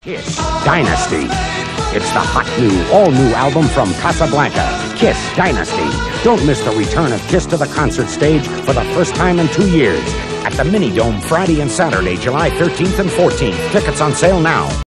Kiss Dynasty. It's the hot new, all-new album from Casablanca, Kiss Dynasty. Don't miss the return of Kiss to the concert stage for the first time in 2 years at the Mini Dome Friday and Saturday, July 13th and 14th. Tickets on sale now.